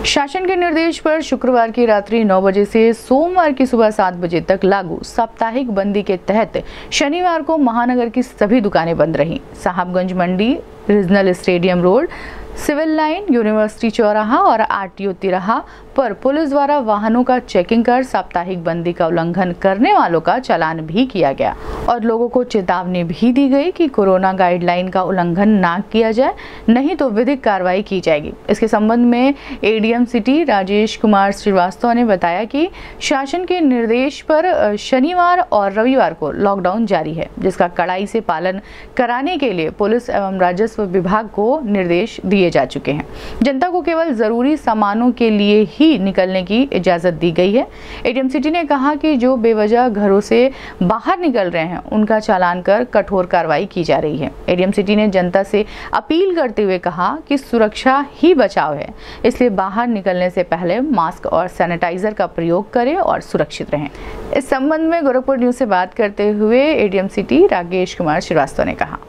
शासन के निर्देश पर शुक्रवार की रात्रि 9 बजे से सोमवार की सुबह 7 बजे तक लागू साप्ताहिक बंदी के तहत शनिवार को महानगर की सभी दुकानें बंद रहीं। साहबगंज मंडी, regional stadium road, civil line, university चौराहा और आरटीओ तिराहा पर पुलिस द्वारा वाहनों का चेकिंग कर साप्ताहिक बंदी का उल्लंघन करने वालों का चालान भी किया गया और लोगों को चेतावनी भी दी गई कि कोरोना गाइडलाइन का उल्लंघन ना किया जाए, नहीं तो विधिक कार्रवाई की जाएगी। इसके संबंध में एडीएम सिटी राजेश कुमार श्रीवास्तव ने बताया कि शासन के निर्देश पर शनिवार और रविवार को लॉकडाउन जारी है, जिसका कड़ाई से पालन कराने के लिए पुलिस एवं राजस्व विभाग को निर्देश दिए जा चुके हैं। जनता को केवल जरूरी सामानों के लिए ही निकलने की इजाजत दी गई है। एडीएम सिटी ने कहा कि जो बेवजह घरों से बाहर निकल रहे हैं उनका चालान कर कठोर कार्रवाई की जा रही है। एडीएम सिटी ने जनता से अपील करते हुए कहा कि सुरक्षा ही बचाव है, इसलिए बाहर निकलने से पहले मास्क और सैनिटाइजर का प्रयोग करें और सुरक्षित रहें। इस संबंध में गोरखपुर न्यूज से बात करते हुए एडीएम सिटी राजेश कुमार श्रीवास्तव ने कहा।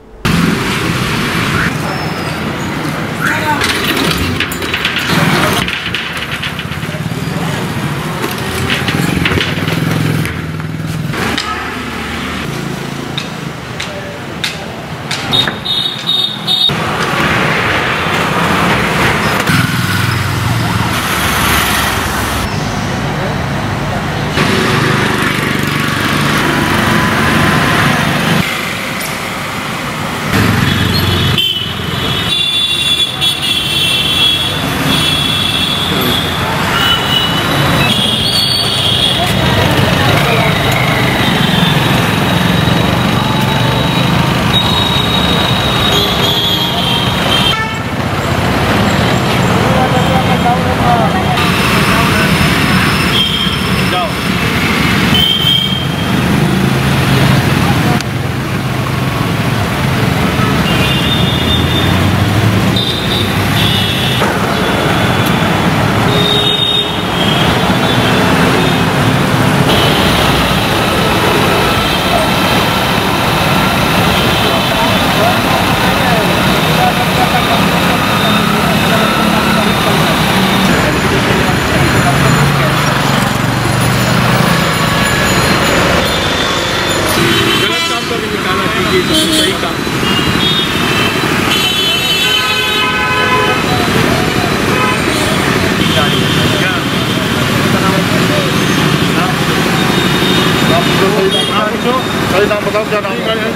सही नाम बताओ, क्या नाम है?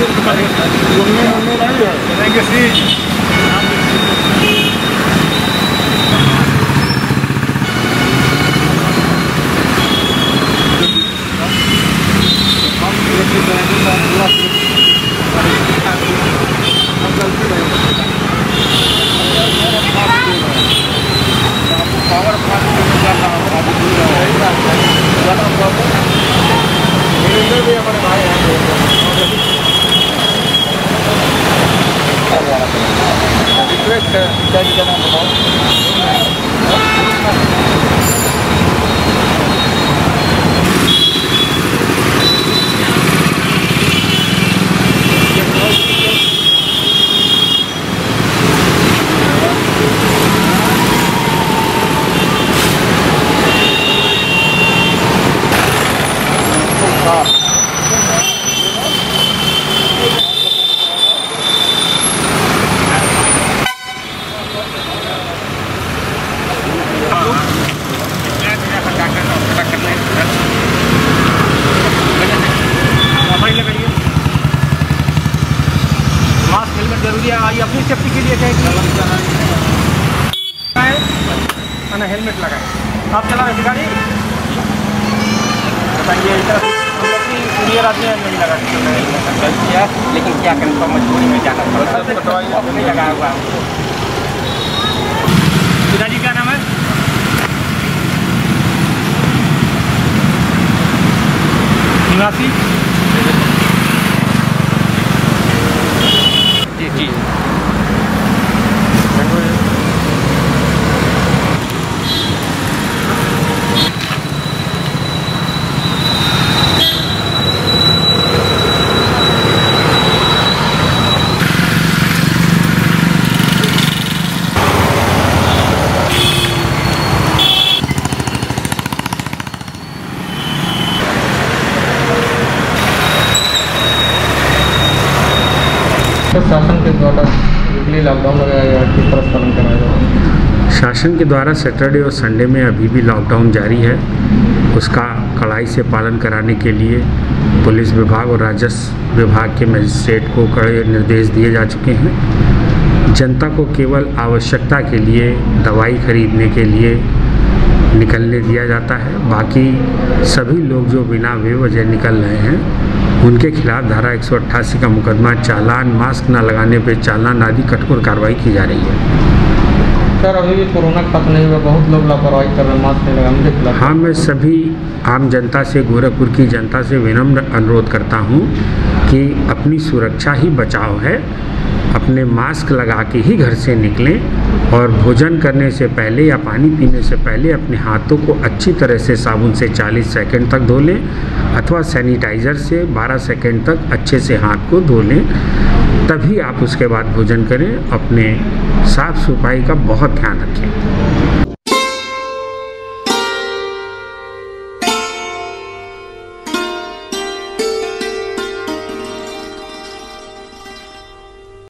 जरूरी है, अपनी सेफ्टी के लिए हेलमेट लगाए। आप चला रहे गाड़ी, बताइए सीनियर आदमी नहीं लगा किया, लेकिन क्या करें, तो मजबूरी में जाना पड़ा, नहीं लगाया हुआ। पिताजी क्या नाम है? निवासी जी। शासन के द्वारा वीकली लॉकडाउन लगाया गया, किस तरह पालन कराया जाएगा? शासन के द्वारा सैटरडे और संडे में अभी भी लॉकडाउन जारी है। उसका कड़ाई से पालन कराने के लिए पुलिस विभाग और राजस्व विभाग के मजिस्ट्रेट को कड़े निर्देश दिए जा चुके हैं। जनता को केवल आवश्यकता के लिए दवाई खरीदने के लिए निकलने दिया जाता है। बाकी सभी लोग जो बिना बेवजह निकल रहे हैं उनके खिलाफ धारा 188 का मुकदमा, चालान, मास्क न लगाने पे चालान आदि कठोर कार्रवाई की जा रही है। सर अभी भी कोरोना खत्म नहीं हुआ, बहुत लोग लापरवाही कर रहे हैं, मास्क नहीं लगाने के खिलाफ। हाँ, मैं सभी आम जनता से, गोरखपुर की जनता से विनम्र अनुरोध करता हूँ कि अपनी सुरक्षा ही बचाव है। अपने मास्क लगा के ही घर से निकलें और भोजन करने से पहले या पानी पीने से पहले अपने हाथों को अच्छी तरह से साबुन से 40 सेकंड तक धो लें अथवा सैनिटाइज़र से 12 सेकंड तक अच्छे से हाथ को धो लें, तभी आप उसके बाद भोजन करें। अपने साफ़ सफाई का बहुत ध्यान रखें।